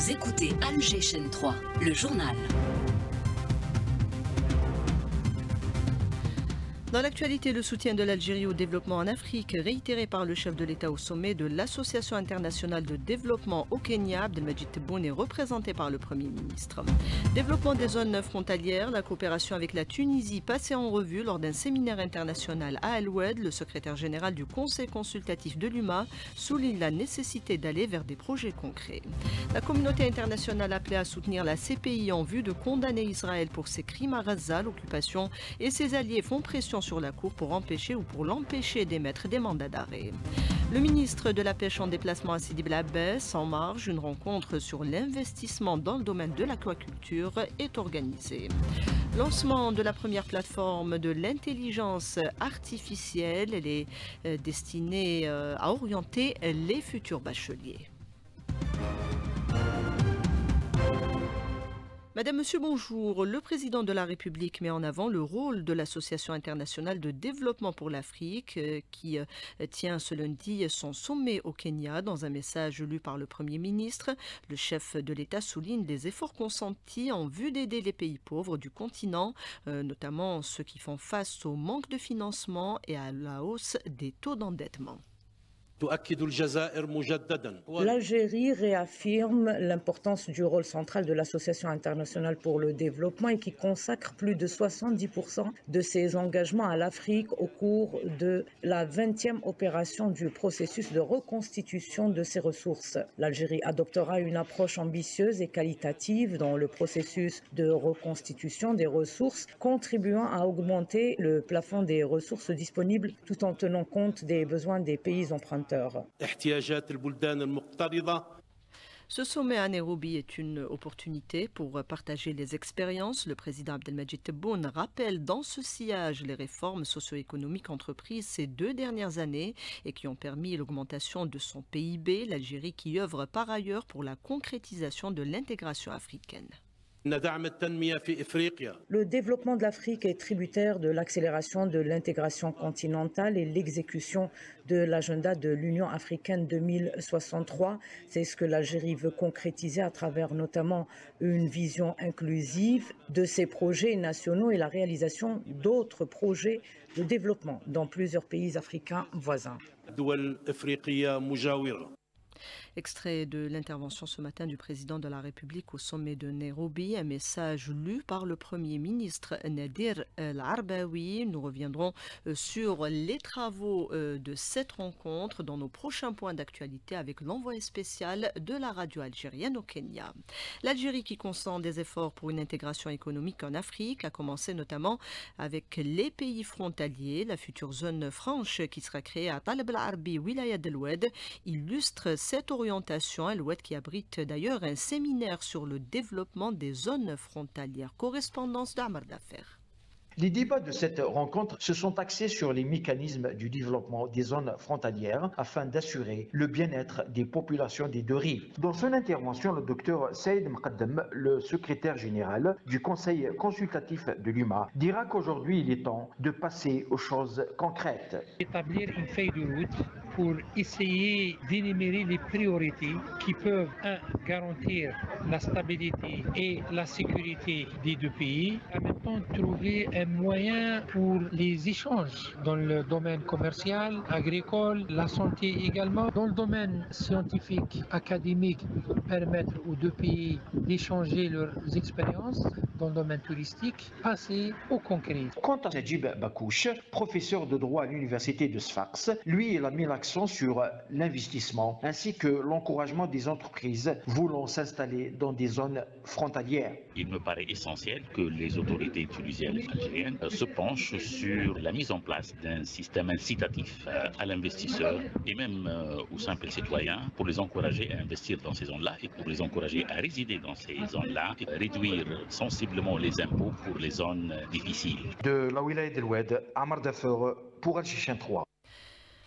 Vous écoutez Alger Chaîne 3, le journal. Dans l'actualité, le soutien de l'Algérie au développement en Afrique, réitéré par le chef de l'État au sommet de l'Association internationale de développement au Kenya, Abdelmadjid Tebboune, est représenté par le Premier ministre. Développement des zones frontalières, la coopération avec la Tunisie passée en revue lors d'un séminaire international à Al-Oued. Le secrétaire général du Conseil consultatif de l'UMA souligne la nécessité d'aller vers des projets concrets. La communauté internationale appelée à soutenir la CPI en vue de condamner Israël pour ses crimes à Gaza, l'occupation et ses alliés font pression sur la Cour pour empêcher ou pour l'empêcher d'émettre des mandats d'arrêt. Le ministre de la Pêche en déplacement à Sidi Bel Abbès, en marge, une rencontre sur l'investissement dans le domaine de l'aquaculture est organisée. Lancement de la première plateforme de l'intelligence artificielle, elle est destinée à orienter les futurs bacheliers. Madame, Monsieur, bonjour. Le président de la République met en avant le rôle de l'Association internationale de développement pour l'Afrique qui tient ce lundi son sommet au Kenya. Dans un message lu par le Premier ministre, le chef de l'État souligne les efforts consentis en vue d'aider les pays pauvres du continent, notamment ceux qui font face au manque de financement et à la hausse des taux d'endettement. L'Algérie réaffirme l'importance du rôle central de l'Association internationale pour le développement et qui consacre plus de 70% de ses engagements à l'Afrique au cours de la 20e opération du processus de reconstitution de ses ressources. L'Algérie adoptera une approche ambitieuse et qualitative dans le processus de reconstitution des ressources, contribuant à augmenter le plafond des ressources disponibles tout en tenant compte des besoins des pays emprunteurs. Ce sommet à Nairobi est une opportunité pour partager les expériences. Le président Abdelmadjid Tebboune rappelle dans ce sillage les réformes socio-économiques entreprises ces 2 dernières années et qui ont permis l'augmentation de son PIB. L'Algérie qui œuvre par ailleurs pour la concrétisation de l'intégration africaine. Le développement de l'Afrique est tributaire de l'accélération de l'intégration continentale et l'exécution de l'agenda de l'Union africaine 2063. C'est ce que l'Algérie veut concrétiser à travers notamment une vision inclusive de ses projets nationaux et la réalisation d'autres projets de développement dans plusieurs pays africains voisins. Extrait de l'intervention ce matin du président de la République au sommet de Nairobi, un message lu par le Premier ministre Nadir El-Arbaoui. Nous reviendrons sur les travaux de cette rencontre dans nos prochains points d'actualité avec l'envoyé spécial de la radio algérienne au Kenya. L'Algérie qui consent des efforts pour une intégration économique en Afrique a commencé notamment avec les pays frontaliers. La future zone franche qui sera créée à Taleb el-Arbi, Wilaya d'Al-Oued, illustre cette orientation. Al-Oued qui abrite d'ailleurs un séminaire sur le développement des zones frontalières. Correspondance d'Amar Dafer. Les débats de cette rencontre se sont axés sur les mécanismes du développement des zones frontalières afin d'assurer le bien-être des populations des 2 rives. Dans son intervention, le docteur Saïd Mqaddam, le secrétaire général du Conseil consultatif de l'UMA, dira qu'aujourd'hui il est temps de passer aux choses concrètes. Établir une feuille de route pour essayer d'énumérer les priorités qui peuvent, garantir la stabilité et la sécurité des 2 pays, en même temps trouver un moyen pour les échanges dans le domaine commercial, agricole, la santé également. Dans le domaine scientifique, académique, permettre aux 2 pays d'échanger leurs expériences. Dans le domaine touristique, passer au concret. Quant à Najib Bakouche, professeur de droit à l'université de Sfax, lui, il a mis l'accent sur l'investissement ainsi que l'encouragement des entreprises voulant s'installer dans des zones frontalières. Il me paraît essentiel que les autorités tunisiennes et algériennes se penchent sur la mise en place d'un système incitatif à l'investisseur et même aux simples citoyens pour les encourager à investir dans ces zones-là et pour les encourager à résider dans ces zones-là, et réduire sensiblement les impôts pour les zones difficiles. De la wilaya d'Al-Oued, Amar Dafer pour Alger Chaîne 3.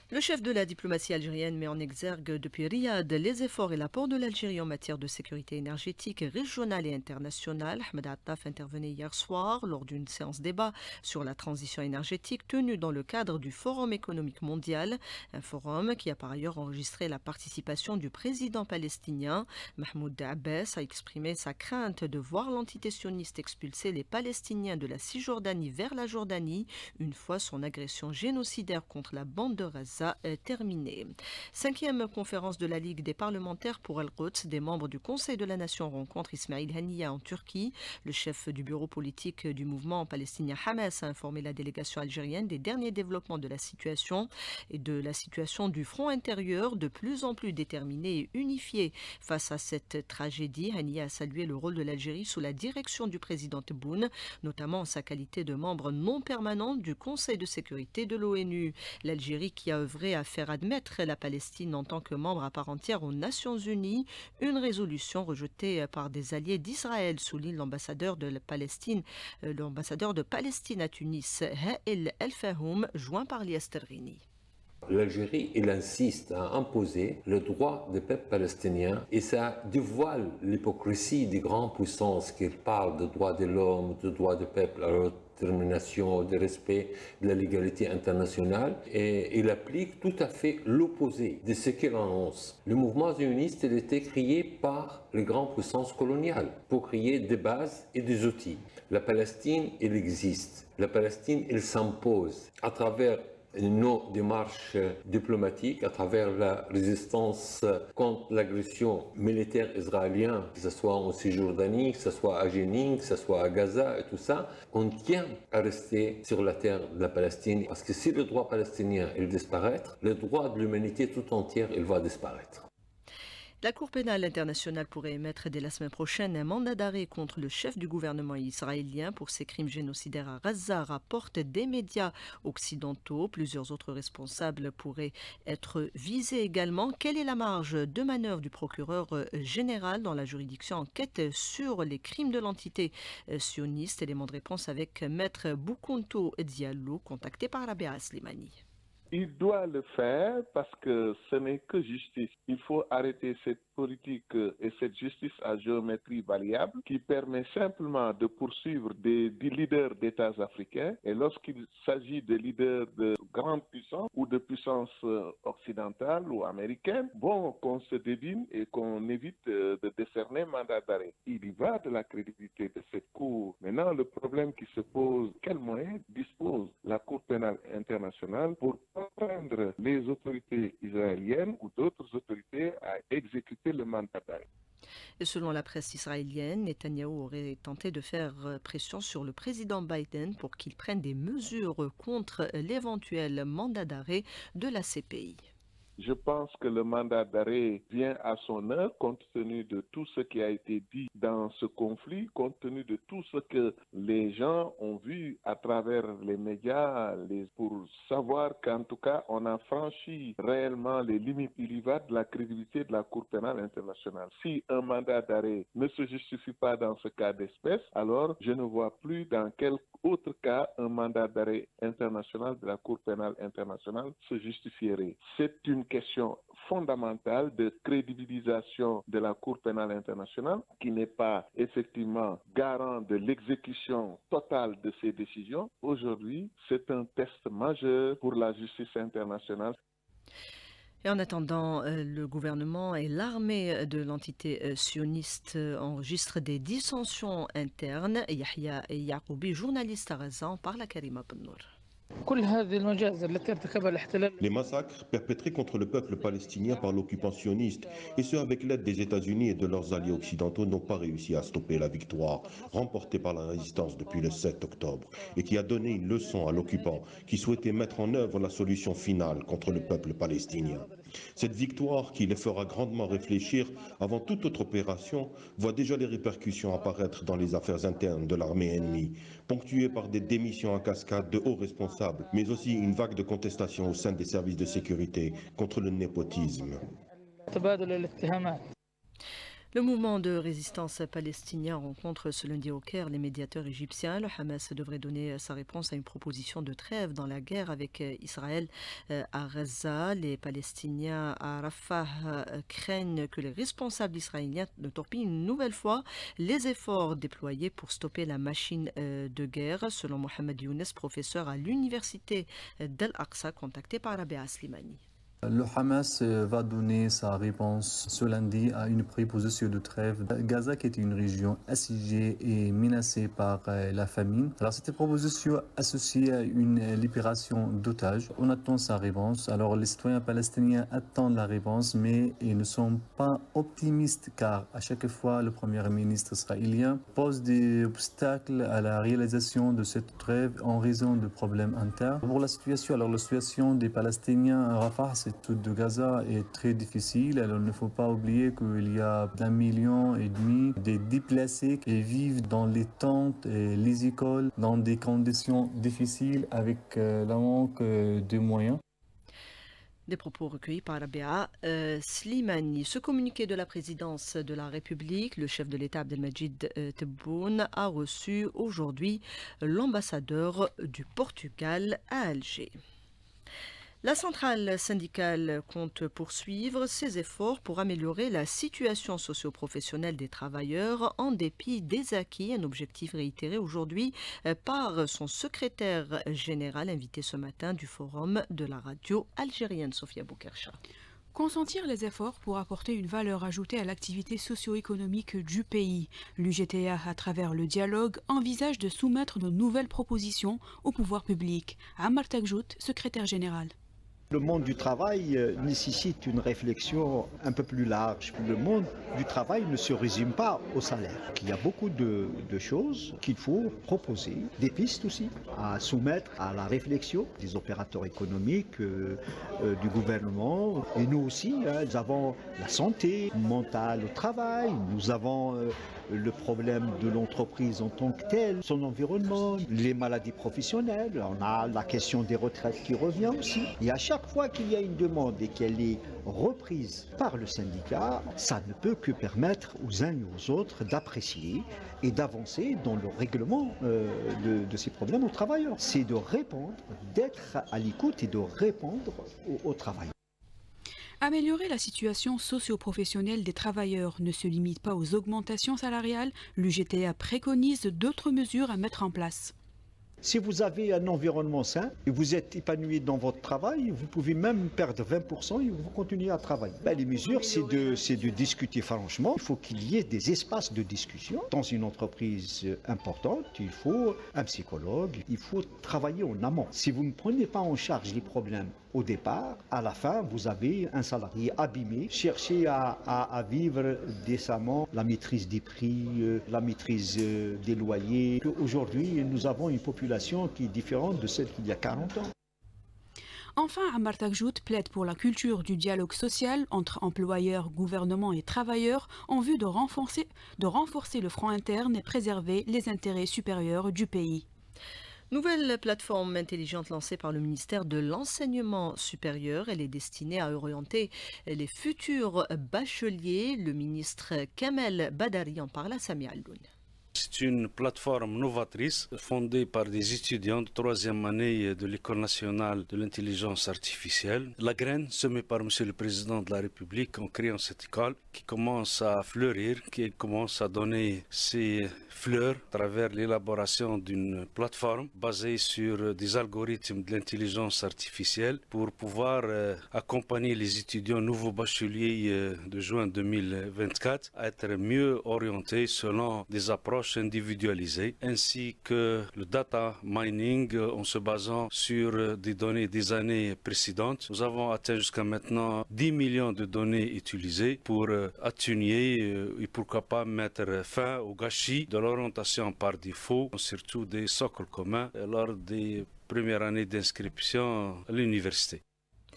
Le chef de la diplomatie algérienne met en exergue depuis Riyad les efforts et l'apport de l'Algérie en matière de sécurité énergétique régionale et internationale. Ahmed Attaf intervenait hier soir lors d'une séance débat sur la transition énergétique tenue dans le cadre du Forum économique mondial, un forum qui a par ailleurs enregistré la participation du président palestinien. Mahmoud Abbas a exprimé sa crainte de voir l'entité sioniste expulser les Palestiniens de la Cisjordanie vers la Jordanie une fois son agression génocidaire contre la bande de Gaza terminée. 5e conférence de la Ligue des parlementaires pour Al-Quds. Des membres du Conseil de la Nation rencontrent Ismail Haniyeh en Turquie. Le chef du bureau politique du mouvement palestinien Hamas a informé la délégation algérienne des derniers développements de la situation et de la situation du front intérieur, de plus en plus déterminé et unifié face à cette tragédie. Haniyeh a salué le rôle de l'Algérie sous la direction du président Tebboune, notamment en sa qualité de membre non permanent du Conseil de sécurité de l'ONU. L'Algérie qui a œuvré à faire admettre la Palestine en tant que membre à part entière aux Nations Unies, une résolution rejetée par des alliés d'Israël, souligne l'ambassadeur de Palestine à Tunis, Ha'il El-Fahoum, joint par Lias Terrini. L'Algérie, il insiste à imposer le droit des peuples palestiniens et ça dévoile l'hypocrisie des grandes puissances qui parlent de droits de l'homme, de droits du peuple, à l'autodetermination, de respect de la légalité internationale, et il applique tout à fait l'opposé de ce qu'il annonce. Le mouvement zioniste a été créé par les grandes puissances coloniales pour créer des bases et des outils. La Palestine, elle existe. La Palestine, elle s'impose à travers nos démarches diplomatiques, à travers la résistance contre l'agression militaire israélienne, que ce soit en Cisjordanie, que ce soit à Jenin, que ce soit à Gaza et tout ça, on tient à rester sur la terre de la Palestine. Parce que si le droit palestinien il disparaît, le droit de l'humanité tout entière il va disparaître. La Cour pénale internationale pourrait émettre dès la semaine prochaine un mandat d'arrêt contre le chef du gouvernement israélien pour ses crimes génocidaires à Gaza, rapportent des médias occidentaux. Plusieurs autres responsables pourraient être visés également. Quelle est la marge de manœuvre du procureur général dans la juridiction enquête sur les crimes de l'entité sioniste? Élément de réponse avec Maître Boukounto Diallo, contacté par Rabia Slimani. Il doit le faire parce que ce n'est que justice. Il faut arrêter cette politique et cette justice à géométrie variable qui permet simplement de poursuivre des leaders d'États africains. Et lorsqu'il s'agit de leaders de grandes puissances ou de puissances occidentales ou américaines, bon, qu'on se devine et qu'on évite de décerner mandat d'arrêt. Il y va de la crédibilité de cette Cour. Maintenant, le problème qui se pose, quels moyens dispose la Cour pénale internationale pour contraindre les autorités israéliennes ou d'autres autorités à exécuter le mandat d'arrêt. Et selon la presse israélienne, Netanyahou aurait tenté de faire pression sur le président Biden pour qu'il prenne des mesures contre l'éventuel mandat d'arrêt de la CPI. Je pense que le mandat d'arrêt vient à son heure compte tenu de tout ce qui a été dit dans ce conflit, compte tenu de tout ce que les gens ont vu à travers les médias pour savoir qu'en tout cas on a franchi réellement les limites. Il y va de la crédibilité de la Cour pénale internationale. Si un mandat d'arrêt ne se justifie pas dans ce cas d'espèce, alors je ne vois plus dans quel autre cas un mandat d'arrêt international de la Cour pénale internationale se justifierait. C'est une question fondamentale de crédibilisation de la Cour pénale internationale qui n'est pas effectivement garant de l'exécution totale de ces décisions. Aujourd'hui, c'est un test majeur pour la justice internationale. Et en attendant, le gouvernement et l'armée de l'entité sioniste enregistrent des dissensions internes. Yahya Yaqoubi, journaliste à Gaza, parle à Karima Bennour. Les massacres perpétrés contre le peuple palestinien par l'occupant sioniste, et ce avec l'aide des États-Unis et de leurs alliés occidentaux, n'ont pas réussi à stopper la victoire remportée par la résistance depuis le 7 octobre et qui a donné une leçon à l'occupant qui souhaitait mettre en œuvre la solution finale contre le peuple palestinien. Cette victoire, qui les fera grandement réfléchir avant toute autre opération, voit déjà les répercussions apparaître dans les affaires internes de l'armée ennemie, ponctuées par des démissions en cascade de hauts responsables, mais aussi une vague de contestation au sein des services de sécurité contre le népotisme. Le mouvement de résistance palestinien rencontre ce lundi au Caire les médiateurs égyptiens. Le Hamas devrait donner sa réponse à une proposition de trêve dans la guerre avec Israël à Gaza. Les Palestiniens à Rafah craignent que les responsables israéliens ne torpillent une nouvelle fois les efforts déployés pour stopper la machine de guerre, selon Mohamed Younes, professeur à l'université d'Al-Aqsa, contacté par Rabea Slimani. Le Hamas va donner sa réponse ce lundi à une proposition de trêve. Gaza, qui est une région assiégée et menacée par la famine. Alors, cette proposition associée à une libération d'otages. On attend sa réponse. Alors, les citoyens palestiniens attendent la réponse, mais ils ne sont pas optimistes car à chaque fois, le premier ministre israélien pose des obstacles à la réalisation de cette trêve en raison de problèmes internes. Pour la situation, alors la situation des Palestiniens à Rafah, toute de Gaza est très difficile. Alors, il ne faut pas oublier qu'il y a 1,5 million de déplacés qui vivent dans les tentes et les écoles dans des conditions difficiles avec la manque de moyens. Des propos recueillis par Rabea Slimani. Ce communiqué de la présidence de la République, le chef de l'État Abdelmajid Tebboune a reçu aujourd'hui l'ambassadeur du Portugal à Alger. La centrale syndicale compte poursuivre ses efforts pour améliorer la situation socio-professionnelle des travailleurs en dépit des acquis, un objectif réitéré aujourd'hui par son secrétaire général invité ce matin du forum de la radio algérienne, Sofia Boukercha. Consentir les efforts pour apporter une valeur ajoutée à l'activité socio-économique du pays. L'UGTA, à travers le dialogue, envisage de soumettre de nouvelles propositions au pouvoir public. Ammar Takjout, secrétaire général. Le monde du travail nécessite une réflexion un peu plus large. Le monde du travail ne se résume pas au salaire. Il y a beaucoup de choses qu'il faut proposer, des pistes aussi à soumettre à la réflexion des opérateurs économiques, du gouvernement. Et nous aussi, nous avons la santé mentale au travail, nous avons le problème de l'entreprise en tant que telle, son environnement, les maladies professionnelles, on a la question des retraites qui revient aussi. Et à chaque fois qu'il y a une demande et qu'elle est reprise par le syndicat, ça ne peut que permettre aux uns et aux autres d'apprécier et d'avancer dans le règlement de ces problèmes aux travailleurs. C'est de répondre, d'être à l'écoute et de répondre aux travailleurs. Améliorer la situation socio-professionnelle des travailleurs ne se limite pas aux augmentations salariales. L'UGTA préconise d'autres mesures à mettre en place. Si vous avez un environnement sain et vous êtes épanoui dans votre travail, vous pouvez même perdre 20% et vous continuez à travailler. Les mesures, c'est de discuter franchement. Il faut qu'il y ait des espaces de discussion. Dans une entreprise importante, il faut un psychologue, il faut travailler en amont. Si vous ne prenez pas en charge les problèmes au départ, à la fin, vous avez un salarié abîmé. Cherchez à vivre décemment la maîtrise des prix, la maîtrise des loyers. Aujourd'hui, nous avons une population qui est différente de celle qu'il y a 40 ans. Enfin, Ammar Takjout plaide pour la culture du dialogue social entre employeurs, gouvernement et travailleurs en vue de renforcer le front interne et préserver les intérêts supérieurs du pays. Nouvelle plateforme intelligente lancée par le ministère de l'Enseignement supérieur. Elle est destinée à orienter les futurs bacheliers. Le ministre Kamel Badari en parle à Samia Alloun. C'est une plateforme novatrice fondée par des étudiants de 3e année de l'École nationale de l'intelligence artificielle. La graine semée par M. le Président de la République en créant cette école qui commence à fleurir, qui commence à donner ses fleurs à travers l'élaboration d'une plateforme basée sur des algorithmes de l'intelligence artificielle pour pouvoir accompagner les étudiants nouveaux bacheliers de juin 2024 à être mieux orientés selon des approches individualisées ainsi que le data mining en se basant sur des données des années précédentes. Nous avons atteint jusqu'à maintenant 10 millions de données utilisées pour atténuer et pourquoi pas mettre fin au gâchis de l'orientation par défaut, surtout des socles communs lors des premières années d'inscription à l'université.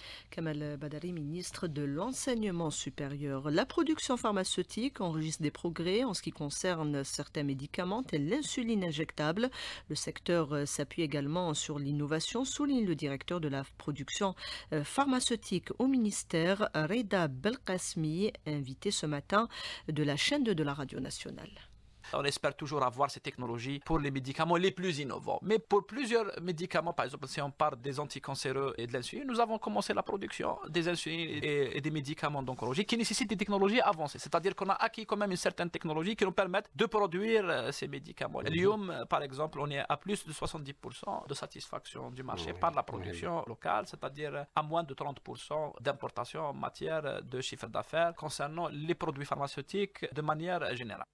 Kamal Badari, ministre de l'Enseignement supérieur. La production pharmaceutique enregistre des progrès en ce qui concerne certains médicaments tels l'insuline injectable. Le secteur s'appuie également sur l'innovation, souligne le directeur de la production pharmaceutique au ministère, Reda Belkacmi, invité ce matin de la chaîne 2 de la Radio nationale. On espère toujours avoir ces technologies pour les médicaments les plus innovants. Mais pour plusieurs médicaments, par exemple, si on parle des anticancéreux et de l'insuline, nous avons commencé la production des insulines et des médicaments d'oncologie qui nécessitent des technologies avancées. C'est-à-dire qu'on a acquis quand même une certaine technologie qui nous permettent de produire ces médicaments. L'IUM, par exemple, on est à plus de 70% de satisfaction du marché par la production locale, c'est-à-dire à moins de 30% d'importation en matière de chiffre d'affaires concernant les produits pharmaceutiques de manière générale.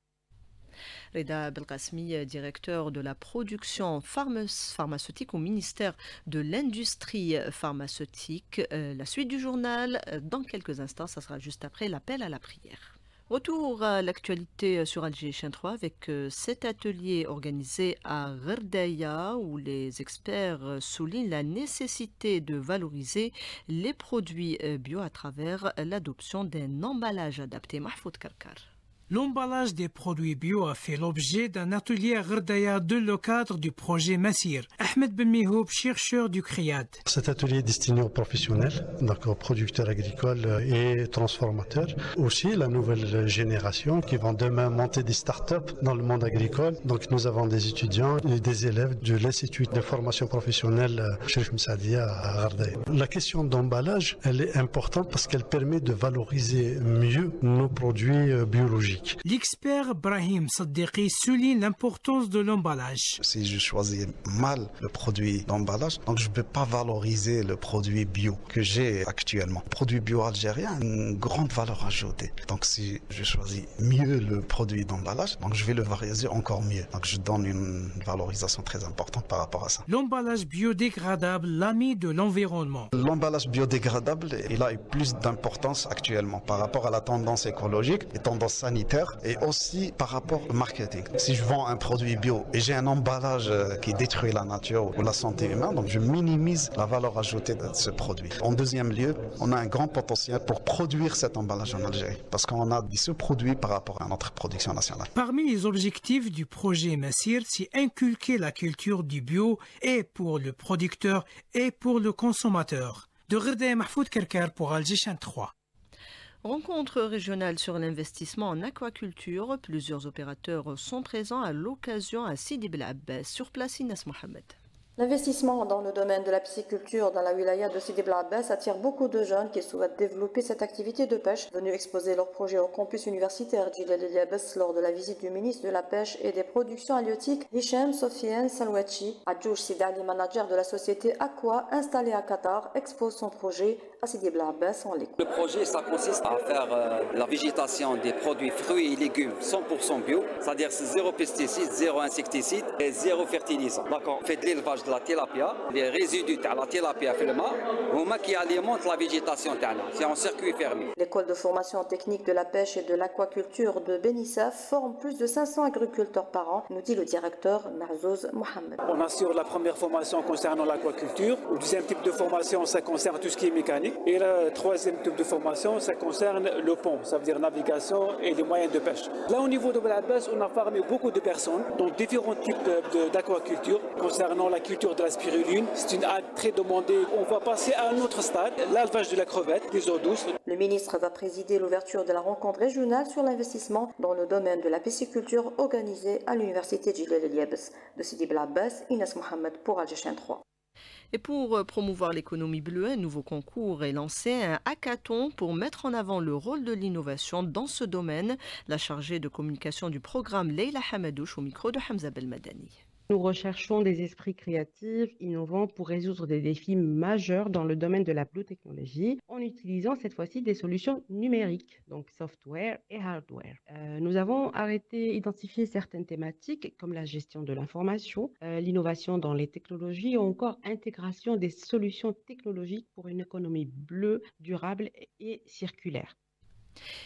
Reda Belkacmi, directeur de la production pharmaceutique au ministère de l'Industrie pharmaceutique. La suite du journal, dans quelques instants, ça sera juste après l'appel à la prière. Retour à l'actualité sur Alger Chaîne 3 avec cet atelier organisé à Gherdaya où les experts soulignent la nécessité de valoriser les produits bio à travers l'adoption d'un emballage adapté. Mahfoud Karkar. L'emballage des produits bio a fait l'objet d'un atelier à Gherdaya dans le cadre du projet Massir. Ahmed Ben Mihoub, chercheur du CRIAD. Cet atelier est destiné aux professionnels, donc aux producteurs agricoles et transformateurs. Aussi la nouvelle génération qui vont demain monter des startups dans le monde agricole. Donc nous avons des étudiants et des élèves de l'Institut de formation professionnelle Cherif Msadia à Gherdaya. La question d'emballage, elle est importante parce qu'elle permet de valoriser mieux nos produits biologiques. L'expert Brahim Saddiqi souligne l'importance de l'emballage. Si je choisis mal le produit d'emballage, donc je ne peux pas valoriser le produit bio que j'ai actuellement. Le produit bio algérien a une grande valeur ajoutée. Donc si je choisis mieux le produit d'emballage, donc je vais le valoriser encore mieux. Donc je donne une valorisation très importante par rapport à ça. L'emballage biodégradable, l'ami de l'environnement. L'emballage biodégradable, il a eu plus d'importance actuellement par rapport à la tendance écologique et tendance sanitaire. Et aussi par rapport au marketing. Si je vends un produit bio et j'ai un emballage qui détruit la nature ou la santé humaine, donc je minimise la valeur ajoutée de ce produit. En deuxième lieu, on a un grand potentiel pour produire cet emballage en Algérie parce qu'on a des sous-produits par rapport à notre production nationale. Parmi les objectifs du projet Massir, c'est inculquer la culture du bio et pour le producteur et pour le consommateur. De Gherdaya, Mahfoud Karkar pour Alger Chaîne 3. Rencontre régionale sur l'investissement en aquaculture. Plusieurs opérateurs sont présents à l'occasion à Sidi Bel Abbès. Sur place, Inès Mohamed. L'investissement dans le domaine de la pisciculture dans la wilaya de Sidi Bel Abbès attire beaucoup de jeunes qui souhaitent développer cette activité de pêche. Venus exposer leur projet au campus universitaire Djilal El Yabès lors de la visite du ministre de la Pêche et des Productions halieutiques, Hicham Sofiane Salwachi, Adjouj Sidali, manager de la société Aqua installée à Qatar, expose son projet à Sidi Bel Abbès en l'écoute. Le projet, ça consiste à faire la végétation des produits fruits et légumes 100% bio, c'est-à-dire zéro pesticide, zéro insecticide et zéro fertilisant. D'accord. On fait de l'élevage de la tilapia, les résidus de la tilapia في الماء هما qui alimentent la végétation تاعنا. C'est en circuit fermé. L'école de formation technique de la pêche et de l'aquaculture de Benissaf forme plus de 500 agriculteurs par an, nous dit le directeur Marzouz Mohamed. On assure la première formation concernant l'aquaculture. Le deuxième type de formation, ça concerne tout ce qui est mécanique. Et le troisième type de formation, ça concerne le pont, ça veut dire navigation et les moyens de pêche. Là, au niveau de Bel Abbès, on a formé beaucoup de personnes dans différents types d'aquaculture. Concernant la culture de la spiruline, c'est une algue très demandée. On va passer à un autre stade, l'élevage de la crevette, des eaux douces. Le ministre va présider l'ouverture de la rencontre régionale sur l'investissement dans le domaine de la pisciculture organisée à l'université Djilal El Yabès. De Sidi Bel Abbès, Inès Mohamed pour Alger Chaîne 3. Et pour promouvoir l'économie bleue, un nouveau concours est lancé, un hackathon pour mettre en avant le rôle de l'innovation dans ce domaine. La chargée de communication du programme, Leila Hamadouche, au micro de Hamza Belmadani. Nous recherchons des esprits créatifs, innovants pour résoudre des défis majeurs dans le domaine de la biotechnologie en utilisant cette fois-ci des solutions numériques, donc software et hardware. Nous avons identifié certaines thématiques comme la gestion de l'information, l'innovation dans les technologies ou encore intégration des solutions technologiques pour une économie bleue, durable et circulaire.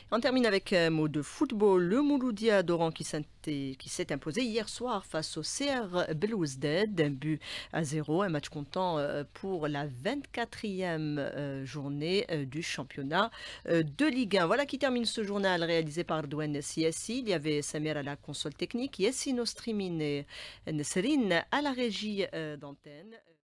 On termine avec un mot de football. Le Mouloudia d'Oran qui s'est imposé hier soir face au CR Belouizdad d'un but à 0. Un match comptant pour la 24e journée du championnat de Ligue 1. Voilà qui termine ce journal réalisé par Douane Siassi. Il y avait Samir à la console technique, Yassine Ostrimine et Nesrine à la régie d'antenne.